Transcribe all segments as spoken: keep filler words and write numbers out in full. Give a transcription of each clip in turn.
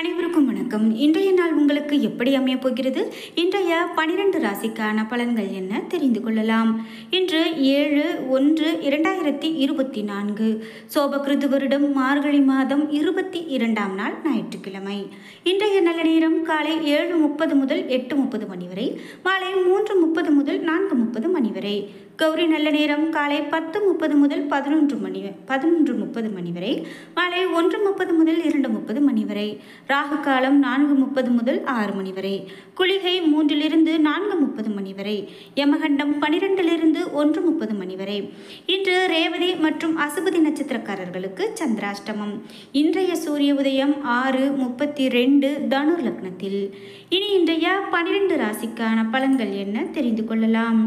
அனைவருக்கும் வணக்கம். இன்றைய நாள் உங்களுக்கு எப்படி அமைய போகிறது? இன்றைய பனிரெண்டு ராசிக்கான பலன்கள் என்ன தெரிந்து கொள்ளலாம். இன்று ஏழு ஒன்று இரண்டாயிரத்தி இருபத்தி நான்கு சோபகிருது வருடம் மார்கழி மாதம் இருபத்தி இரண்டாம் நாள் ஞாயிற்றுக்கிழமை. இன்றைய நல்ல நேரம் காலை ஏழு முப்பது முதல் எட்டு முப்பது மணி வரை, மாலை மூன்று முப்பது முதல் நான்கு முப்பது மணி வரை. கௌரி நல்ல நேரம் காலை பத்து முப்பது முதல் பதினொன்று மணி பதினொன்று முப்பது மணி வரை, மாலை ஒன்று முப்பது முதல் இரண்டு முப்பது மணி வரை. ராகு காலம் நான்கு முப்பது முதல் ஆறு மணி வரை. குளிகை மூன்றிலிருந்து நான்கு முப்பது மணி வரை. யமகண்டம் பனிரெண்டிலிருந்து ஒன்று முப்பது மணி வரை. இன்று ரேவதி மற்றும் அசுபதி நட்சத்திரக்காரர்களுக்கு சந்திராஷ்டமம். இன்றைய சூரிய உதயம் ஆறு முப்பத்தி ரெண்டு தனு லக்னத்தில். இனி இன்றைய பனிரெண்டு ராசிக்கான பலன்கள் என்ன தெரிந்து கொள்ளலாம்.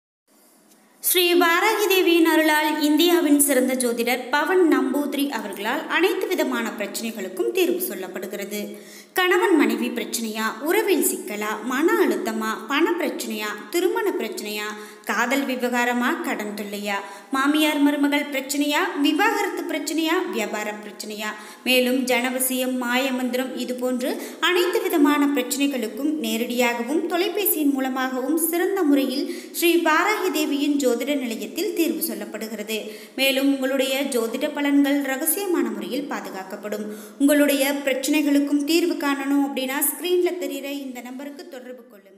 ஸ்ரீ வாராகி தேவியின் அருளால் இந்தியாவின் சிறந்த ஜோதிடர் பவன் நம்பூதிரி அவர்களால் அனைத்து விதமான பிரச்சனைகளுக்கும் தீர்வு சொல்லப்படுகிறது. கணவன் மனைவி பிரச்சனையா, உறவில் சிக்கலா, மன அழுத்தமா, பண பிரச்சனையா, திருமண பிரச்சனையா, காதல் விவகாரமா, கடன் தொல்லையா, மாமியார் மருமகள் பிரச்சனையா, விவாகரத்து பிரச்சனையா, வியாபார பிரச்சனையா, மேலும் ஜனவசியம், மாயமந்திரம் இது போன்று அனைத்து விதமான பிரச்சனைகளுக்கும் நேரடியாகவும் தொலைபேசியின் மூலமாகவும் சிறந்த முறையில் ஸ்ரீ வாராகி தேவியின் ஜோதிட நிலையத்தில் தீர்வு சொல்லப்படுகிறது. மேலும் உங்களுடைய ஜோதிட பலன்கள் ரகசியமான முறையில் பாதுகாக்கப்படும். உங்களுடைய பிரச்சனைகளுக்கும் தீர்வு காணணும் அப்படின்னா ஸ்கிரீன்ல தெரிகிற இந்த நம்பருக்கு தொடர்பு கொள்ளுங்க.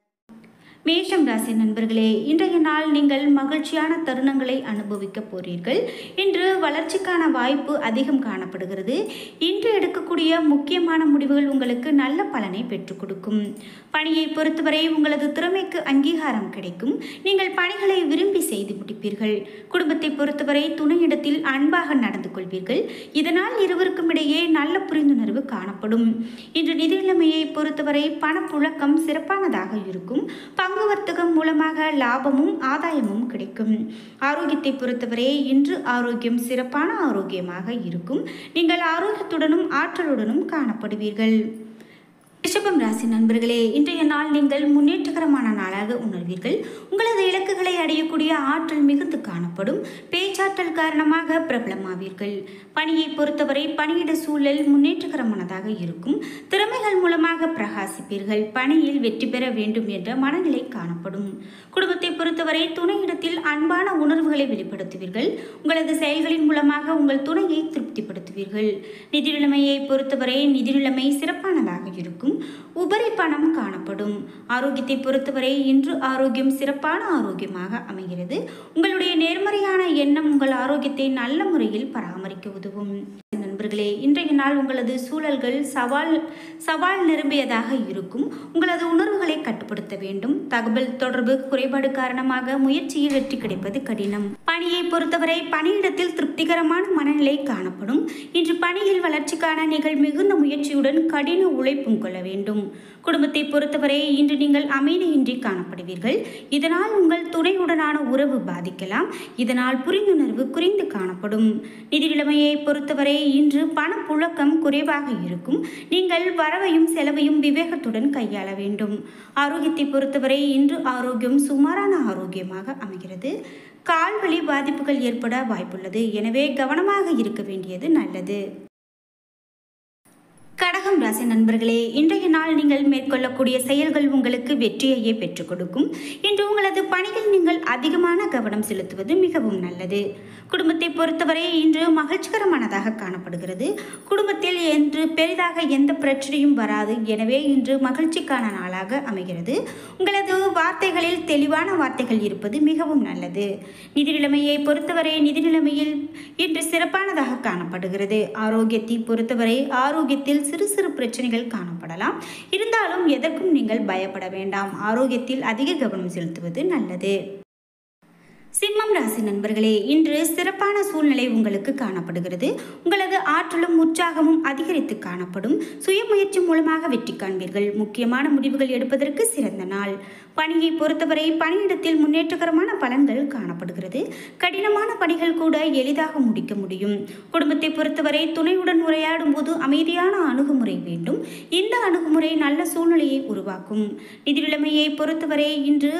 மேஷம் ராசி நண்பர்களே, இன்றைய நாள் நீங்கள் மகிழ்ச்சியான தருணங்களை அனுபவிக்க போறீர்கள். இன்று வளர்ச்சிக்கான வாய்ப்பு அதிகம் காணப்படுகிறது. இன்று எடுக்கக்கூடிய முக்கியமான முடிவுகள் உங்களுக்கு நல்ல பலனை பெற்றுக் கொடுக்கும். பணியை பொறுத்தவரை உங்களது திறமைக்கு அங்கீகாரம் கிடைக்கும். நீங்கள் பணிகளை விரும்பி செய்து முடிப்பீர்கள். குடும்பத்தை பொறுத்தவரை துணையிடத்தில் அன்பாக நடந்து கொள்வீர்கள். இதனால் இருவருக்கும் இடையே நல்ல புரிந்துணர்வு காணப்படும். இன்று நிதி நிலைமையை பொறுத்தவரை பணப்புழக்கம் சிறப்பானதாக இருக்கும். பங்கு வர்த்தகம் மூலமாக லாபமும் ஆதாயமும் கிடைக்கும். ஆரோக்கியத்தை பொறுத்தவரை இன்று ஆரோக்கியம் சிறப்பான ஆரோக்கியமாக இருக்கும். நீங்கள் ஆரோக்கியத்துடனும் ஆற்றலுடனும் காணப்படுவீர்கள். ரிஷபம் ராசி நண்பர்களே, இன்றைய நாள் நீங்கள் முன்னேற்றகரமான நாளாக உணர்வீர்கள். உங்களது இலக்குகளை அடையக்கூடிய ஆற்றல் மிகுந்து காணப்படும். பேச்சாற்றல் காரணமாக பிரபலமாவீர்கள். பணியை பொறுத்தவரை பணியிட சூழல் முன்னேற்றகரமானதாக இருக்கும். திறமைகள் மூலமாக பிரகாசிப்பீர்கள். பணியில் வெற்றி பெற வேண்டும் என்ற மனநிலை காணப்படும். குடும்பத்தை பொறுத்தவரை துணையிடத்தில் அன்பான உணர்வுகளை வெளிப்படுத்துவீர்கள். உங்களது செயல்களின் மூலமாக உங்கள் துணையை திருப்திப்படுத்துவீர்கள். நிதி நிலைமையை பொறுத்தவரை நிதி நிலைமை சிறப்பானதாக இருக்கும். உபரி பணம் காணப்படும். ஆரோக்கியத்தை பொறுத்தவரை இன்று ஆரோக்கியம் சிறப்பான ஆரோக்கியமாக அமைகிறது. உங்களுடைய நேர்மறையான எண்ணம் உங்கள் ஆரோக்கியத்தை நல்ல முறையில் பராமரிக்க உதவும். நண்பர்களே, இன்றைய நாள் உங்களது சூழல்கள் சவால் சவால் நிரம்பியதாக இருக்கும். உங்களது உணர்வுகளை கட்டுப்படுத்த வேண்டும். தகவல் தொடர்பு குறைபாடு காரணமாக முயற்சியில் வெற்றி கிடைப்பது கடினம். பணியை பொறுத்தவரை பணியிடத்தில் திருப்திகரமான மனநிலை காணப்படும். இன்று பணியில் வளர்ச்சிக்கான நீங்கள் மிகுந்த முயற்சியுடன் கடின உழைப்பும் கொள்ள வேண்டும். குடும்பத்தை பொறுத்தவரை இன்று நீங்கள் அமைதியின்றி காணப்படுவீர்கள். இதனால் உங்கள் துணையுடனான உறவு பாதிக்கலாம். இதனால் புரிந்துணர்வு குறைந்து காணப்படும். நிதி நிலைமையை பொறுத்தவரை இன்று பணப்புழக்கம் குறைவாக இருக்கும். நீங்கள் வரவையும் செலவையும் விவேகத்துடன் கையாள வேண்டும். ஆரோக்கியத்தை பொறுத்தவரை இன்று ஆரோக்கியம் சுமாரான ஆரோக்கியமாக அமைகிறது. கால்வலி பாதிப்புகள் ஏற்பட வாய்ப்புள்ளது. எனவே கவனமாக இருக்க வேண்டியது நல்லது. கடகம் ராசி நண்பர்களே, இன்றைய நாள் நீங்கள் மேற்கொள்ளக்கூடிய செயல்கள் உங்களுக்கு வெற்றியையே பெற்றுக் கொடுக்கும். இன்று உங்களது பணியில் நீங்கள் அதிகமான கவனம் செலுத்துவது மிகவும் நல்லது. குடும்பத்தை பொறுத்தவரை இன்று மகிழ்ச்சிகரமானதாக காணப்படுகிறது. குடும்பத்தில் இன்று பெரிதாக எந்த பிரச்சனையும் வராது. எனவே இன்று மகிழ்ச்சிக்கான நாளாக அமைகிறது. உங்களது வார்த்தைகளில் தெளிவான வார்த்தைகள் இருப்பது மிகவும் நல்லது. நிதி நிலைமையை பொறுத்தவரை நிதி நிலைமையில் இன்று சிறப்பானதாக காணப்படுகிறது. ஆரோக்கியத்தை பொறுத்தவரை ஆரோக்கியத்தில் சிறு சிறு பிரச்சனைகள் காணப்படலாம். இருந்தாலும் எதற்கும் நீங்கள் பயப்பட வேண்டாம். ஆரோக்கியத்தில் அதிக கவனம் செலுத்துவது நல்லது. சிம்மம் ராசி நண்பர்களே, இன்று சிறப்பான சூழ்நிலை உங்களுக்கு காணப்படுகிறது. உங்களது ஆற்றலும் உற்சாகமும் அதிகரித்து காணப்படும். சுயமுயற்சி மூலமாக வெற்றி காண்பீர்கள். முக்கியமான முடிவுகள் எடுப்பதற்கு சிறந்த நாள். பணியை பொறுத்தவரை பணியிடத்தில் முன்னேற்றகரமான பலன்கள் காணப்படுகிறது. கடினமான பணிகள் கூட எளிதாக முடிக்க முடியும். குடும்பத்தை பொறுத்தவரை துணையுடன் உரையாடும் போது அமைதியான அணுகுமுறை வேண்டும். இந்த அணுகுமுறை நல்ல சூழ்நிலையை உருவாக்கும். நிதி நிலைமையை பொறுத்தவரை இன்று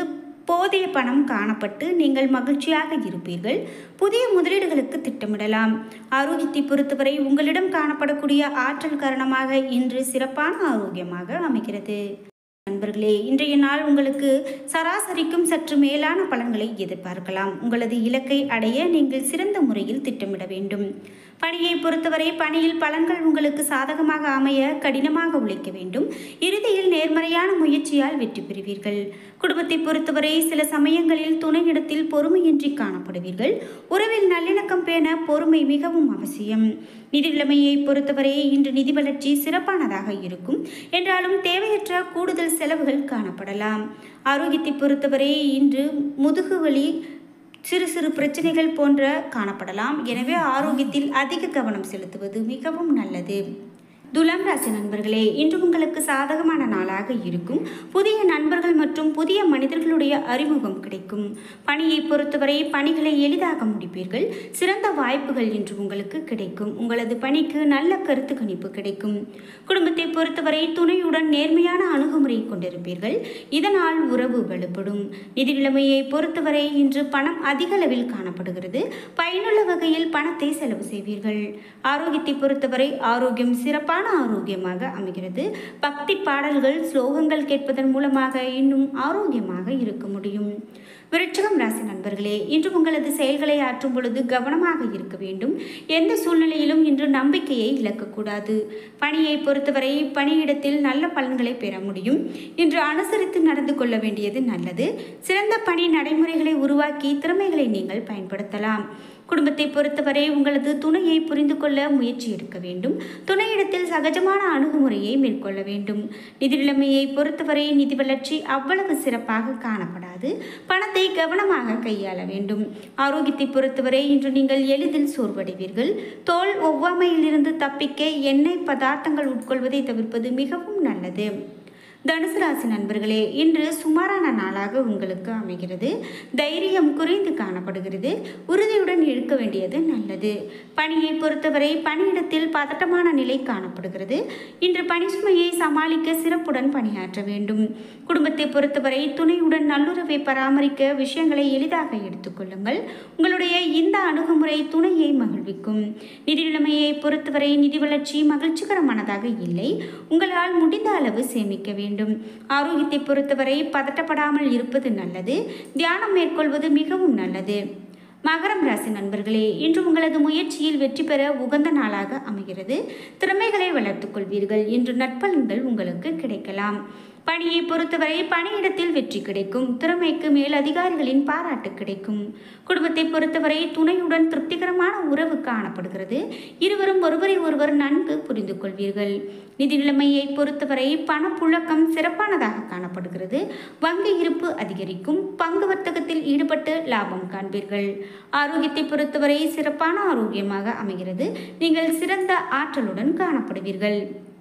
போதிய பணம் காணப்பட்டு நீங்கள் மகிழ்ச்சியாக இருப்பீர்கள். புதிய முதலீடுகளுக்கு திட்டமிடலாம். ஆரோக்கியத்தை பொறுத்தவரை உங்களிடம் காணப்படக்கூடிய ஆற்றல் காரணமாக இன்று சிறப்பான ஆரோக்கியமாக அமைகிறது. நண்பர்களே, இன்றைய நாள் உங்களுக்கு சராசரிக்கும் சற்று மேலான பலன்களை எதிர்பார்க்கலாம். உங்களது இலக்கை அடைய நீங்கள் சிறந்த முறையில் திட்டமிட வேண்டும். பணியை பொறுத்தவரை பணியில் பலன்கள் உங்களுக்கு சாதகமாக அமைய கடினமாக உழைக்க வேண்டும். இறுதியில் நேர்மறையான முயற்சியால் வெற்றி பெறுவீர்கள். குடும்பத்தை பொறுத்தவரை சில சமயங்களில் துணையிடத்தில் பொறுமையின்றி காணப்படுவீர்கள். உறவில் நல்லிணக்கம் பேண பொறுமை மிகவும் அவசியம். நிதி நிலைமையை பொறுத்தவரை இன்று நிதி வளர்ச்சி சிறப்பானதாக இருக்கும். என்றாலும் தேவையற்ற கூடுதல் செலவுகள் காணப்படலாம். ஆரோக்கியத்தை பொறுத்தவரை இன்று முதுகு வலி, சிறு சிறு பிரச்சனைகள் போன்ற காணப்படலாம். எனவே ஆரோக்கியத்தில் அதிக கவனம் செலுத்துவது மிகவும் நல்லது. துலாம் ராசி நண்பர்களே, இன்று உங்களுக்கு சாதகமான நாளாக இருக்கும். புதிய நண்பர்கள் மற்றும் புதிய மனிதர்களுடைய அறிமுகம் கிடைக்கும். பணியை பொறுத்தவரை பணிகளை எளிதாக முடிப்பீர்கள். சிறந்த வாய்ப்புகள் இன்று உங்களுக்கு கிடைக்கும். உங்களது பணிக்கு நல்ல கருத்து கணிப்பு கிடைக்கும். குடும்பத்தை பொறுத்தவரை துணையுடன் நேர்மையான அணுகுமுறை கொண்டிருப்பீர்கள். இதனால் உறவு வலுப்படும். நிதி நிலைமையை பொறுத்தவரை இன்று பணம் அதிக அளவில் காணப்படுகிறது. பயனுள்ள வகையில் பணத்தை செலவு செய்வீர்கள். ஆரோக்கியத்தை பொறுத்தவரை ஆரோக்கியம் சிறப்பான ஆரோக்கியமாக அமைகிறது. பக்தி பாடல்கள், ஸ்லோகங்கள் கேட்பதன் மூலமாக இன்னும் ஆரோக்கியமாக இருக்க முடியும். விருச்சிகம் ராசி நண்பர்களே, இன்று உங்களது செயல்களை ஆற்றும் பொழுது கவனமாக இருக்க வேண்டும். எந்த சூழ்நிலையிலும் இன்று நம்பிக்கையை இழக்கக்கூடாது. பணியை பொறுத்தவரை பணியிடத்தில் நல்ல பலன்களை பெற முடியும். இன்று அனுசரித்து நடந்து கொள்ள வேண்டியது நல்லது. சிறந்த பணி நடைமுறைகளை உருவாக்கி திறமைகளை நீங்கள் பயன்படுத்தலாம். குடும்பத்தை பொறுத்தவரை உங்களது துணையை புரிந்து கொள்ள முயற்சி எடுக்க வேண்டும். துணையிடத்தில் சகஜமான அணுகுமுறையை மேற்கொள்ள வேண்டும். நிதி நிலைமையை பொறுத்தவரை நிதி வளர்ச்சி அவ்வளவு சிறப்பாக காணப்படாது. பணத்தை கவனமாக கையாள வேண்டும். ஆரோக்கியத்தை பொறுத்தவரை இன்று நீங்கள் எளிதில் சோர்வடைவீர்கள். தோல் ஒவ்வாமையிலிருந்து தப்பிக்க எண்ணெய் பதார்த்தங்கள் உட்கொள்வதை தவிர்ப்பது மிகவும் நல்லது. தனுசு ராசி நண்பர்களே, இன்று சுமாரான நாளாக உங்களுக்கு அமைகிறது. தைரியம் குறைந்து காணப்படுகிறது. உறுதியுடன் இருக்க வேண்டியது நல்லது. பணியை பொறுத்தவரை பணியிடத்தில் பதட்டமான நிலை காணப்படுகிறது. இன்று பணி சுமையை சமாளிக்க சிறப்புடன் பணியாற்ற வேண்டும். குடும்பத்தை பொறுத்தவரை துணையுடன் நல்லுறவை பராமரிக்க விஷயங்களை எளிதாக எடுத்துக்கொள்ளுங்கள். உங்களுடைய இந்த அணுகுமுறை துணையை மகிழ்விக்கும். நிதி நிலைமையை பொறுத்தவரை நிதி வளர்ச்சி மகிழ்ச்சிகரமானதாக இல்லை. உங்களால் முடிந்த அளவு சேமிக்க வேண்டும். ஆரோக்கியத்தை பொறுத்தவரை பதட்டப்படாமல் இருப்பது நல்லது. தியானம் மேற்கொள்வது மிகவும் நல்லது. மகரம் ராசி நண்பர்களே, இன்று உங்களது முயற்சியில் வெற்றி பெற உகந்த நாளாக அமைகிறது. திறமைகளை வளர்த்துக் கொள்வீர்கள். இன்று நற்பலன்கள் உங்களுக்கு கிடைக்கலாம். பணியை பொறுத்தவரை பணியிடத்தில் வெற்றி கிடைக்கும். திறமைக்கு மேல் அதிகாரிகளின் பாராட்டு கிடைக்கும். குடும்பத்தை பொறுத்தவரை துணையுடன் திருப்திகரமான உறவு காணப்படுகிறது. இருவரும் ஒருவரை ஒருவர் நன்கு புரிந்து கொள்வீர்கள். நிதி நிலைமையை பொறுத்தவரை பணப்புழக்கம் சிறப்பானதாக காணப்படுகிறது. வங்கி இருப்பு அதிகரிக்கும். பங்கு வர்த்தகத்தில் ஈடுபட்டு லாபம் காண்பீர்கள். ஆரோக்கியத்தை பொறுத்தவரை சிறப்பான ஆரோக்கியமாக அமைகிறது. நீங்கள் சிறந்த ஆற்றலுடன் காணப்படுவீர்கள்.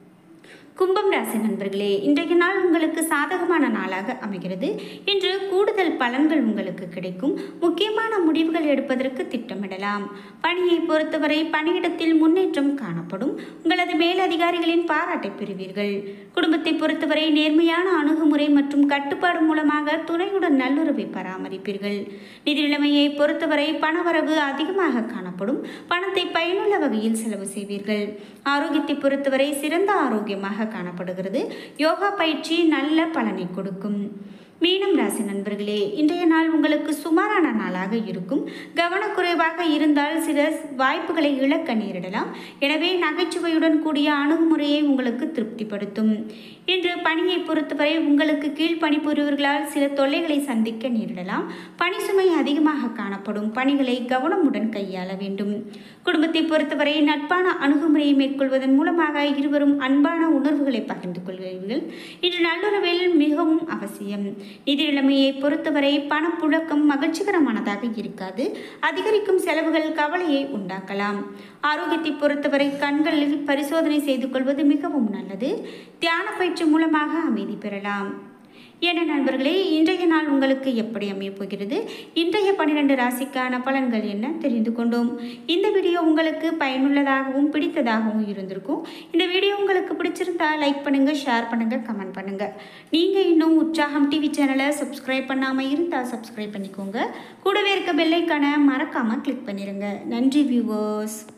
கும்பம் ராசி நண்பர்களே, இன்றைய நாள் உங்களுக்கு சாதகமான நாளாக அமைகிறது. இன்று கூடுதல் பலன்கள் உங்களுக்கு கிடைக்கும். முக்கியமான முடிவுகள் எடுப்பதற்கு திட்டமிடலாம். பணியை பொறுத்தவரை பணியிடத்தில் முன்னேற்றம் காணப்படும். உங்களது மேலதிகாரிகளின் பாராட்டை பெறுவீர்கள். குடும்பத்தை பொறுத்தவரை நேர்மையான அணுகுமுறை மற்றும் கட்டுப்பாடு மூலமாக துணையுடன் நல்லுறவை பராமரிப்பீர்கள். நிதி நிலைமையை பொறுத்தவரை பணவரவு அதிகமாக காணப்படும். பணத்தை பயனுள்ள வகையில் செலவு செய்வீர்கள். ஆரோக்கியத்தை பொறுத்தவரை சிறந்த ஆரோக்கியமாக காணப்படுகிறது. யோகா பயிற்சி நல்ல பலனை கொடுக்கும். மீனம் ராசி நண்பர்களே, இன்றைய நாள் உங்களுக்கு சுமாரான நாளாக இருக்கும். கவனக்குறைவாக இருந்தால் சில வாய்ப்புகளை இழக்க நேரிடலாம். எனவே நகைச்சுவையுடன் கூடிய அணுகுமுறையை உங்களுக்கு திருப்திப்படுத்தும். இன்று பணியை பொறுத்தவரை உங்களுக்கு கீழ் பணிபுரிவர்களால் சில தொல்லைகளை சந்திக்க நேரிடலாம். பணி சுமை அதிகமாக காணப்படும். பணிகளை கவனமுடன் கையாள வேண்டும். குடும்பத்தை பொறுத்தவரை நட்பான அணுகுமுறையை மேற்கொள்வதன் மூலமாக இருவரும் அன்பான உணர்வுகளை பகிர்ந்து கொள்வீர்கள். இன்று நல்லுறவில் மிகவும் அவசியம். நிதி நிலைமையை பொறுத்தவரை பணப்புழக்கம் மகிழ்ச்சிகரமானதாக இருக்காது. அதிகரிக்கும் செலவுகள் கவலையை உண்டாக்கலாம். ஆரோக்கியத்தை பொறுத்தவரை கண்களில் பரிசோதனை செய்து கொள்வது மிகவும் நல்லது. தியான பயிற்சி மூலமாக அமைதி பெறலாம். என்ன நண்பர்களே, இன்றைய நாள் உங்களுக்கு எப்படி அமையப் போகிறது? இன்றைய பன்னிரண்டு ராசிக்கான பலன்கள் என்ன தெரிந்து கொண்டோம். இந்த வீடியோ உங்களுக்கு பயனுள்ளதாகவும் பிடித்ததாகவும் இருந்திருக்கும். இந்த வீடியோ உங்களுக்கு பிடிச்சிருந்தா பிடிச்சிருந்தா லைக் பண்ணுங்கள், ஷேர் பண்ணுங்கள், கமெண்ட் பண்ணுங்கள். நீங்கள் இன்னும் உற்சாகம் டிவி சேனலை சப்ஸ்கிரைப் பண்ணாமல் இருந்தால் சப்ஸ்கிரைப் பண்ணிக்கோங்க. கூடவே இருக்க பெல் ஐக்கானை மறக்காமல் கிளிக் பண்ணிடுங்க. நன்றி வியூவர்ஸ்.